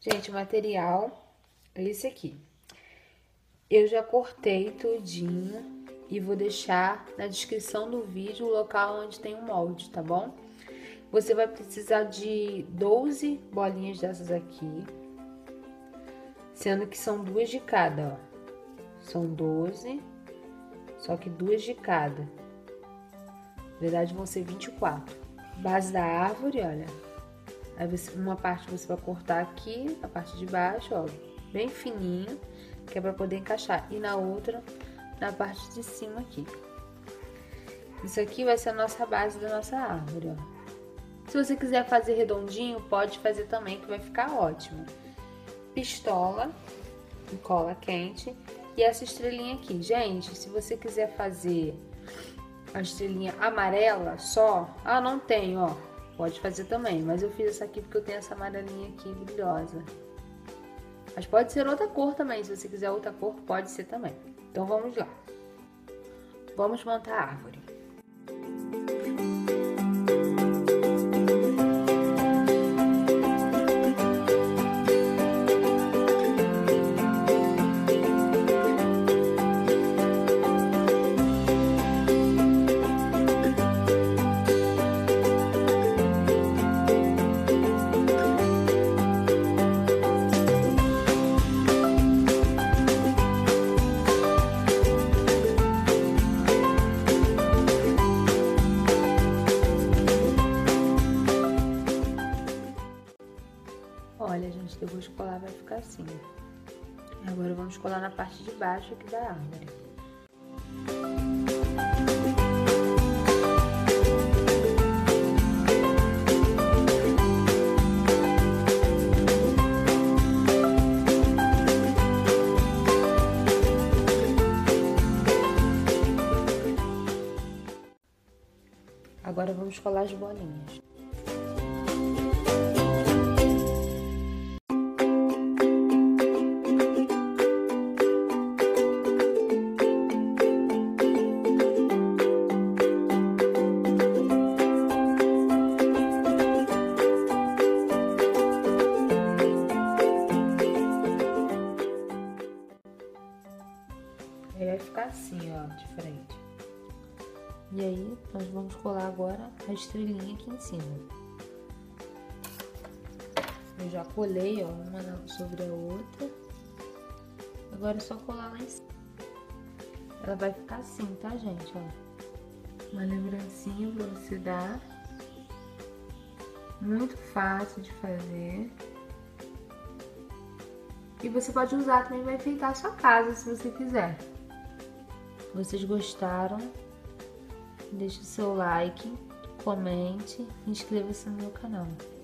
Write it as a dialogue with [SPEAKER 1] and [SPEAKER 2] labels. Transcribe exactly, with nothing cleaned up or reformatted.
[SPEAKER 1] Gente, o material é esse aqui. Eu já cortei tudinho e vou deixar na descrição do vídeo o local onde tem o molde, tá bom? Você vai precisar de doze bolinhas dessas aqui, sendo que são duas de cada, ó. São doze, só que duas de cada. Na verdade, vão ser vinte e quatro. Base da árvore, olha. Aí você, uma parte você vai cortar aqui, a parte de baixo, ó, bem fininho, que é pra poder encaixar. E na outra, na parte de cima aqui. Isso aqui vai ser a nossa base da nossa árvore, ó. Se você quiser fazer redondinho, pode fazer também, que vai ficar ótimo. Pistola e cola quente e essa estrelinha aqui. Gente, se você quiser fazer a estrelinha amarela só, ah, não tem, ó, pode fazer também, mas eu fiz essa aqui porque eu tenho essa amarelinha aqui brilhosa. Mas pode ser outra cor também, se você quiser outra cor, pode ser também. Então vamos lá. Vamos montar a árvore. Olha, gente, depois de colar vai ficar assim. Agora vamos colar na parte de baixo aqui da árvore. Agora vamos colar as bolinhas. Aí vai ficar assim, ó, de frente. E aí, nós vamos colar agora a estrelinha aqui em cima. Eu já colei, ó, uma sobre a outra. Agora é só colar lá em cima. Ela vai ficar assim, tá, gente, ó. Uma lembrancinha pra você dar. Muito fácil de fazer. E você pode usar também, vai enfeitar a sua casa, se você quiser. Se vocês gostaram, deixe o seu like, comente e inscreva-se no meu canal.